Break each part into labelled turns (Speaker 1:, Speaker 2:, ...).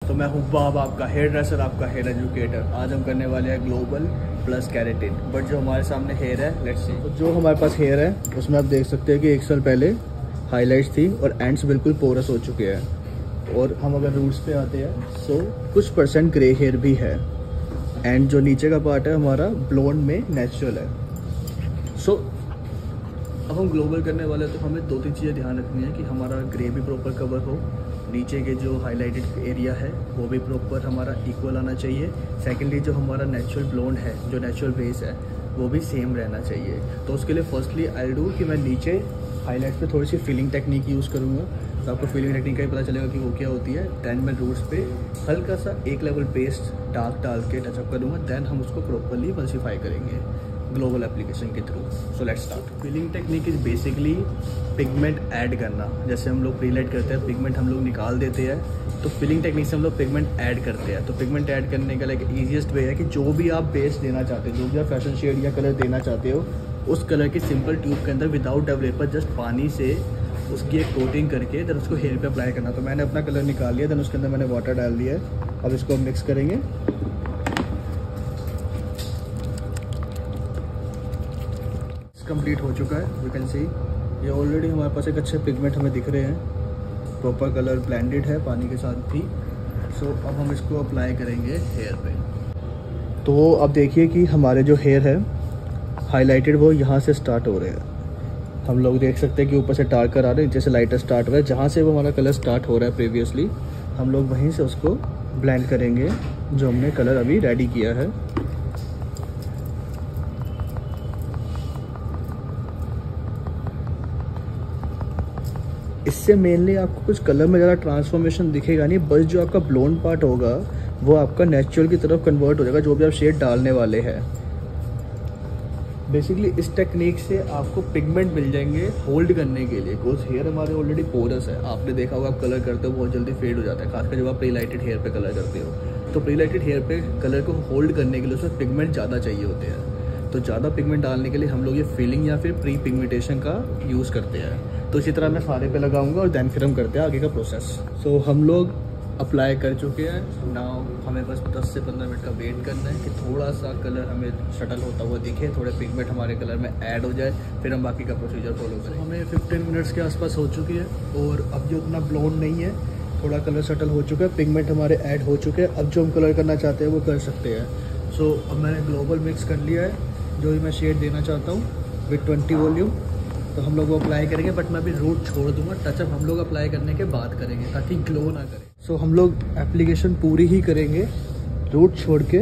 Speaker 1: तो मैं हूँ बाब, आपका हेयर ड्रेसर, आपका हेयर एजुकेटर। आज हम करने वाले हैं ग्लोबल प्लस केराटिन। बट जो हमारे सामने हेयर है, लेट्स सी। तो जो हमारे पास हेयर है उसमें आप देख सकते हैं कि 1 साल पहले हाईलाइट्स थी और एंड्स बिल्कुल पोरस हो चुके हैं। और हम अगर रूट्स पे आते हैं सो कुछ % ग्रे हेयर भी है। एंड जो नीचे का पार्ट है हमारा ब्लोंड में नेचुरल है। सो अब हम ग्लोबल करने वाले हैं तो हमें 2-3 चीज़ें ध्यान रखनी है कि हमारा ग्रे भी प्रॉपर कवर हो, नीचे के जो हाईलाइटेड एरिया है वो भी प्रॉपर हमारा इक्वल आना चाहिए। सेकेंडली जो हमारा नेचुरल ब्लोंड है, जो नेचुरल बेस है, वो भी सेम रहना चाहिए। तो उसके लिए फर्स्टली आई डू कि मैं नीचे हाईलाइट पे थोड़ी सी फिलिंग टेक्निक यूज़ करूँगा। तो आपको फिलिंग टेक्निक का ही पता चलेगा कि वो क्या होती है। दैन मैं रूट्स पे हल्का सा 1 लेवल पेस्ट डार्क डाल के टचअप करूँगा। दैन हम उसको प्रॉपरली मल्सीफाई करेंगे ग्लोबल एप्लीकेशन के through. So let's start. Filling technique is basically pigment add करना। जैसे हम लोग प्रीलाइट करते हैं, पिगमेंट हम लोग निकाल देते हैं, तो फिलिंग टेक्निक से हम लोग पिगमेंट ऐड करते हैं। तो पिगमेंट ऐड करने का लाइक ईजिएस्ट वे है कि जो भी आप बेस देना चाहते हो, जो भी आप फैशन शेड या कलर देना चाहते हो, उस कलर की सिंपल ट्यूब के अंदर विदाउट डेवलपर जस्ट पानी से उसकी एक कोटिंग करके देन उसको हेयर पे अप्लाई करना। तो मैंने अपना कलर निकाल लिया, देन उसके अंदर मैंने वाटर डाल दिया है। अब इसको हम मिक्स करेंगे। कंप्लीट हो चुका है, यू कैन सी ये ऑलरेडी हमारे पास एक अच्छे पिगमेंट हमें दिख रहे हैं। प्रॉपर कलर ब्लेंडेड है पानी के साथ भी। सो अब हम इसको अप्लाई करेंगे हेयर पे। तो अब देखिए कि हमारे जो हेयर है हाईलाइटेड वो यहाँ से स्टार्ट हो रहे हैं। हम लोग देख सकते हैं कि ऊपर से डार्कर आ रहे हैं, जैसे लाइटर स्टार्ट हो रहा है। जहाँ से वो हमारा कलर स्टार्ट हो रहा है प्रीवियसली, हम लोग वहीं से उसको ब्लेंड करेंगे जो हमने कलर अभी रेडी किया है। इससे मेनली आपको कुछ कलर में ज़्यादा ट्रांसफॉर्मेशन दिखेगा नहीं, बस जो आपका ब्लोंड पार्ट होगा वो आपका नेचुरल की तरफ कन्वर्ट हो जाएगा, जो भी आप शेड डालने वाले हैं। बेसिकली इस टेक्निक से आपको पिगमेंट मिल जाएंगे होल्ड करने के लिए। बिकॉज हेयर हमारे ऑलरेडी पोरस है। आपने देखा होगा आप कलर करते हो बहुत जल्दी फेड हो जाता है, खासकर जब आप प्रीलाइटेड हेयर पे कलर करते हो। तो प्रीलाइटेड हेयर पे कलर को होल्ड करने के लिए उसमें पिगमेंट ज़्यादा चाहिए होते हैं। तो ज़्यादा पिगमेंट डालने के लिए हम लोग ये फिलिंग या फिर प्री पिगमेंटेशन का यूज़ करते हैं। तो इसी तरह मैं सारे पे लगाऊंगा और देन फिर हम करते हैं आगे का प्रोसेस। सो हम लोग अप्लाई कर चुके हैं। नाउ हमें बस 10 से 15 मिनट का वेट करना है कि थोड़ा सा कलर हमें शटल होता हुआ दिखे, थोड़े पिगमेंट हमारे कलर में ऐड हो जाए, फिर हम बाकी का प्रोसीजर फॉलो करें। हमें 15 मिनट्स के आसपास हो चुकी है और अब जो उतना ब्लोंड नहीं है, थोड़ा कलर शटल हो चुका है, पिगमेंट हमारे ऐड हो चुके हैं। अब जो हम कलर करना चाहते हैं वो कर सकते हैं। सो अब मैंने ग्लोबल मिक्स कर लिया है, जो भी मैं शेड देना चाहता हूँ विथ 20 वॉल्यूम। तो हम लोग वो अप्लाई करेंगे, बट मैं अभी रूट छोड़ दूंगा। टचअप हम लोग अप्लाई करने के बाद करेंगे ताकि ग्लो ना करे। सो हम लोग एप्लीकेशन पूरी ही करेंगे रूट छोड़ के।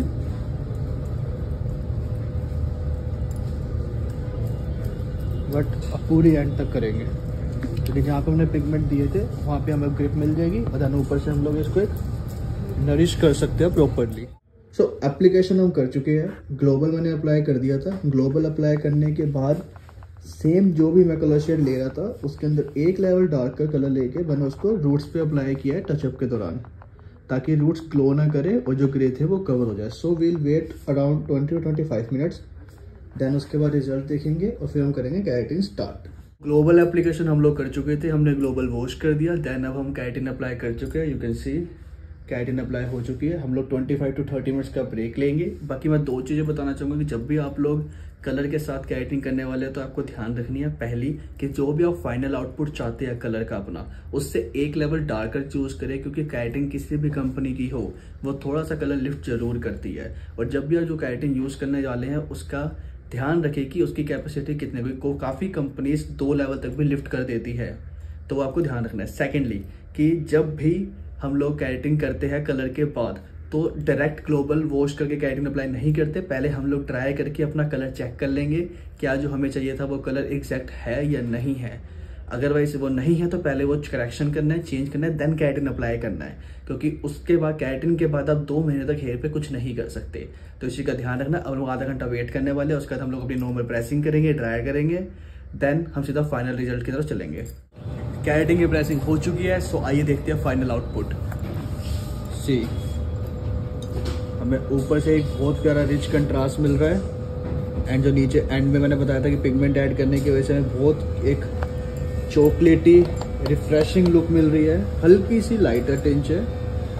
Speaker 1: बट अब पूरी एंड तक करेंगे क्योंकि जहाँ पे हमने पिगमेंट दिए थे वहाँ पे हमें ग्रिप मिल जाएगी और देन ऊपर से हम लोग इसको एक नरिश कर सकते हैं प्रॉपरली। सो एप्लीकेशन हम कर चुके हैं। ग्लोबल मैंने अप्लाई कर दिया था। ग्लोबल अप्लाई करने के बाद सेम जो भी मैं कलर शेड ले रहा था उसके अंदर 1 लेवल डार्कर कलर लेके मैंने उसको रूट्स पे अप्लाई किया है टचअप के दौरान, ताकि रूट्स ग्लो ना करे और जो ग्रे थे वो कवर हो जाए। So we'll wait around 20 to 25 minutes. Then उसके बाद रिजल्ट देखेंगे और फिर हम करेंगे केराटिन स्टार्ट। ग्लोबल एप्लीकेशन हम लोग कर चुके थे, हमने ग्लोबल वॉश कर दिया। देन अब हम केराटिन अप्लाई कर चुके हैं। You can see keratin apply हो चुकी है। हम लोग 25 to 30 मिनट्स का ब्रेक लेंगे। बाकी मैं 2 चीज़ें बताना चाहूँगा कि जब भी आप लोग कलर के साथ केराटिन करने वाले हैं तो आपको ध्यान रखनी है पहली कि जो भी आप फाइनल आउटपुट चाहते हैं कलर का अपना, उससे 1 लेवल डार्कर चूज करें। क्योंकि केराटिन किसी भी कंपनी की हो वो थोड़ा सा कलर लिफ्ट जरूर करती है। और जब भी आप जो केराटिन यूज करने वाले हैं उसका ध्यान रखें कि उसकी कैपेसिटी कितने को काफ़ी कंपनीज 2 लेवल तक भी लिफ्ट कर देती है, तो वो आपको ध्यान रखना है। सेकेंडली कि जब भी हम लोग केराटिन करते हैं कलर के बाद तो डायरेक्ट ग्लोबल वॉश करके केराटिन अप्लाई नहीं करते। पहले हम लोग ट्राई करके अपना कलर चेक कर लेंगे क्या जो हमें चाहिए था वो कलर एग्जैक्ट है या नहीं है। अदरवाइज वो नहीं है तो पहले वो करेक्शन करना है, चेंज करना है, देन केराटिन अप्लाई करना है। क्योंकि उसके बाद केराटिन के बाद आप 2 महीने तक हेयर पे कुछ नहीं कर सकते। तो इसी का ध्यान रखना। अब लोग आधा घंटा वेट करने वाले हैं, उसके बाद हम लोग अपनी नॉर्मल प्रेसिंग करेंगे, ड्राई करेंगे, देन हम सीधा फाइनल रिजल्ट की तरफ चलेंगे। केराटिन की प्रेसिंग हो चुकी है। सो आइए देखते हैं फाइनल आउटपुट। सी हमें ऊपर से एक बहुत प्यारा रिच कंट्रास्ट मिल रहा है एंड जो नीचे एंड में मैंने बताया था कि पिगमेंट ऐड करने की वजह से हमें बहुत एक चॉकलेटी रिफ्रेशिंग लुक मिल रही है। हल्की सी लाइटर टिंच है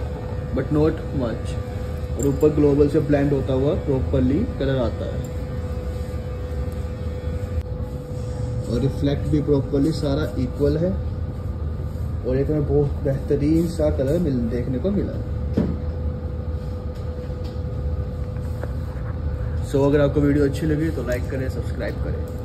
Speaker 1: बट नॉट मच, और ऊपर ग्लोबल से ब्लेंड होता हुआ प्रॉपरली कलर आता है, और रिफ्लेक्ट भी प्रॉपरली सारा इक्वल है, और एक में बहुत बेहतरीन सा कलर देखने को मिला है। सो अगर आपको वीडियो अच्छी लगी तो लाइक करें, सब्सक्राइब करें।